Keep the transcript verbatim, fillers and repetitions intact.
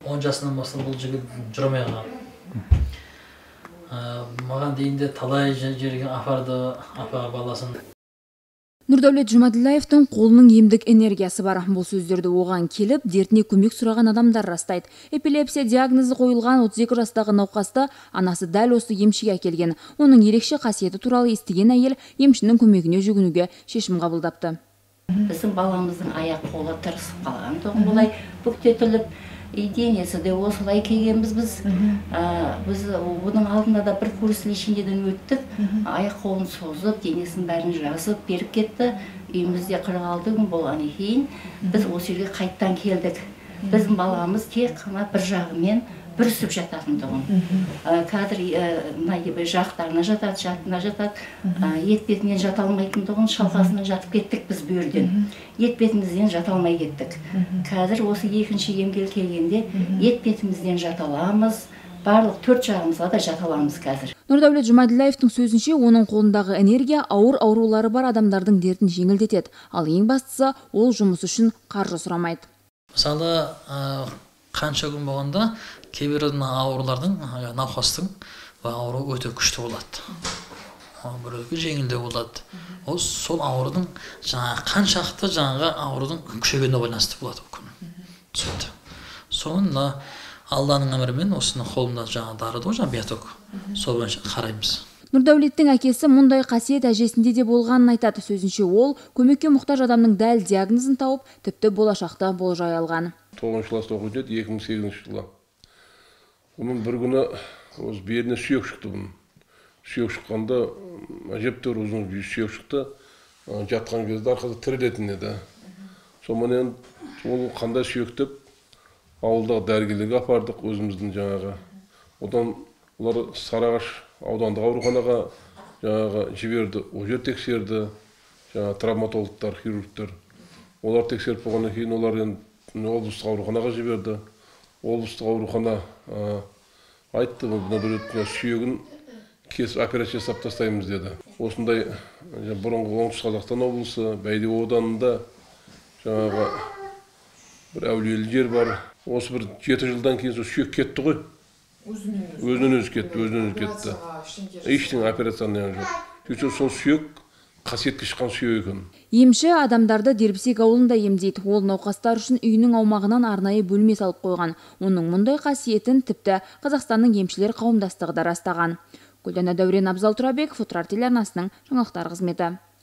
он жасынан бастап бұл жігіт жүрмей қалған. Маған дейінде талай жерге апарды, апа баласын. Нұрдәулет Жұмаділлаевтың қолының емдік энергиясы бар. Бұл сөздерді оған келіп, дертіне көмек сұраған адамдар растайды. Эпилепсия диагнозы қойылған отыз екі жастағы науқасты анасы дәл осы емшіге әкелген. Оның ерекше қасиеті туралы естіген әйел емшінің көмегіне жүгінуге шешім қабылдапты. Біздің баламыздың аяқ қолы тырысып қалған, тоғын болай бүктетіліп, денесі де осылай келгенбіз біз. Біз оның алдында да бір курс лечениеден өттік. Аяқ қолын созып, денесін бәрін жазып беріп кетті. Үйімізде қырық алты күн болғаннан кейін біз осы жерге қайттан келдік. Біздің баламыз тек қана бір жағымен бүрісіп жататындығын. Қазір жақтарына жатады, жатына жатады, етбетінен жата алмайтындығын, шалқасынан жатып кеттік біз бүйірден. Етбетімізден жата алмай кеттік. Қазір осы екінші емгел келгенде етбетімізден жата аламыз, барлық төрт жағымызға да жата аламыз қазір. Нұрдәулет Жұмаділлаевтың сөзінше, оның қолындағы энергия ауыр аурулары бар адамдардың дертін жеңілдетеді. Ал ең бастысы, ол жұмыс үшін қаржы сұрамайды. Мысалы, қанша күн болғанда кейбір аурулардың, науқастың ауру өте күшті болады. Біреуге жеңілдеу болады. Ол сол аурудың қаншақты жаңағы аурудың күшейгеніне байланысты болады ол күн. Соны Алланың әмірімен осыны қолымда жаңа дарыды ғой, жаңа биоток. Сол бойынша қараймыз. Нұрдәулеттің әкесі мұндай қасиет әжесінде де болғанын айтады. Сөзінше, ол көмекке мұқтаж адамның дәл диагнозын тауып, тіпті болашақта болжай алған. тоғызыншы класста оқып еді, екі мың сегізінші жылы. Оның бір күні өз беліне сүйек шықты бұның. Сүйек шыққанда, әжептәуір ұзын сүйек шықты, жатқан кезде арқасы тірелетін еді. Сонымен ол қандай сүйек деп ауылдағы дәрігерлерге апардық, өзіміздің жаңағы. Одан олар Сарыағаш аудандық ауруханаға жаңағы жіберді, ол жер тексерді, жаңағы травматологтар, хирургтар. Олар тексеріп болғаннан кейін олар облыстық ауруханаға жіберді. Облыстық аурухана айтты, бұл сүйегін кесіп операция жасап тастаймыз деді. Осындай бұрынғы Оңтүстік Қазақстан облысы, Бәйдібек ауданында жаңағы бір әулиелі жер бар. Осы бір жеті жылдан кейін сүйек кетті ғой. Өзінен өзі кетті, өзінен өзі кетті. Ештеңе операцияны жоқ. Сөйтсе сол сүйек қасиетке шыққан сүйек екен. Емші адамдарды Дербісек ауылында емдейді. Ол науқастар үшін үйінің аумағынан арнайы бөлме салып қойған. Оның мұндай қасиетін тіпті Қазақстанның емшілер қауымдастығы да растаған. Гүлдана Дәурен, Абзал Тұрабеков, Отырар телеарнасының жаңалықтар қызметі.